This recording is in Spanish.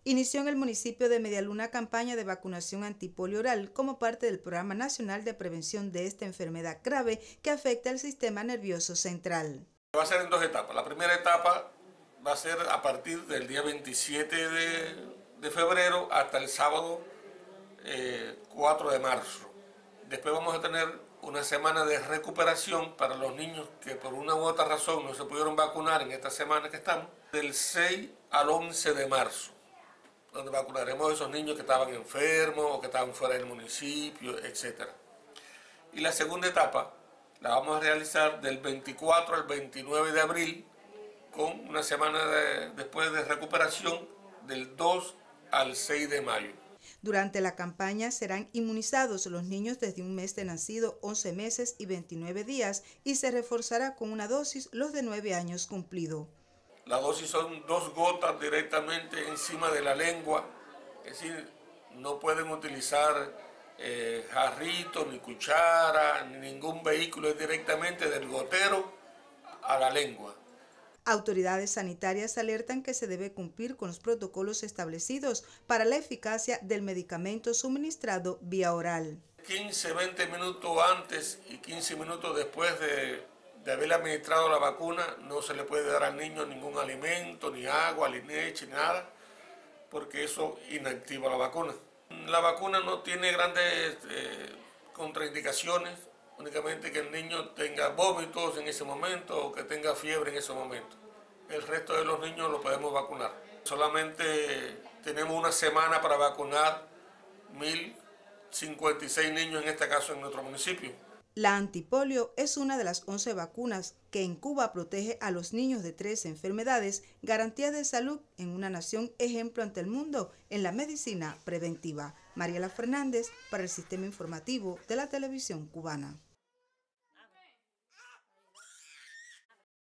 inició en el municipio de Medialuna campaña de vacunación antipolio oral como parte del Programa Nacional de Prevención de esta enfermedad grave que afecta el sistema nervioso central. Va a ser en dos etapas. La primera etapa va a ser a partir del día 27 de febrero hasta el sábado 4 de marzo. Después vamos a tener una semana de recuperación para los niños que por una u otra razón no se pudieron vacunar en esta semana que estamos, del 6 al 11 de marzo, donde vacunaremos a esos niños que estaban enfermos o que estaban fuera del municipio, etc. Y la segunda etapa la vamos a realizar del 24 al 29 de abril, con una semana después de recuperación del 2 al 6 de mayo. Durante la campaña serán inmunizados los niños desde un mes de nacido, 11 meses y 29 días, y se reforzará con una dosis los de 9 años cumplido. La dosis son 2 gotas directamente encima de la lengua, es decir, no pueden utilizar jarritos, ni cuchara, ni ningún vehículo, es directamente del gotero a la lengua. Autoridades sanitarias alertan que se debe cumplir con los protocolos establecidos para la eficacia del medicamento suministrado vía oral. 15-20 minutos antes y 15 minutos después de haberle administrado la vacuna, no se le puede dar al niño ningún alimento, ni agua, ni leche, ni nada, porque eso inactiva la vacuna. La vacuna no tiene grandes contraindicaciones, únicamente que el niño tenga vómitos en ese momento o que tenga fiebre en ese momento. El resto de los niños lo podemos vacunar. Solamente tenemos una semana para vacunar 1.056 niños, en este caso en nuestro municipio. La antipolio es una de las 11 vacunas que en Cuba protege a los niños de 13 enfermedades, garantía de salud en una nación ejemplo ante el mundo en la medicina preventiva. Mariela Fernández para el Sistema Informativo de la Televisión Cubana.